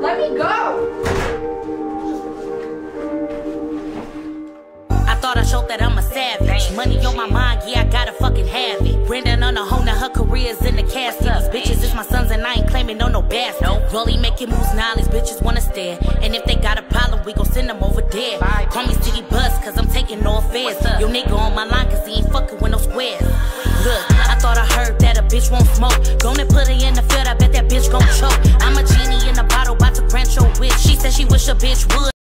Let me go. I thought I showed that I'm a savage. Money on my mind, yeah, I gotta fucking have it. Brandon on the hoe, now her career's in the casket. These bitches is my sons and I ain't claiming no bastard. Rollie making moves now, these bitches wanna stare. And if they got a problem, we gon' send them over there. Call me City Bus, cause I'm taking no offense. Yo nigga on my line, cause he ain't fucking with no squares. Look, I thought I heard that a bitch won't smoke. Gonna put her in the field, I bet that bitch gon' choke. I'm a genie in a bottle, about to grant your wish. She said she wish a bitch would.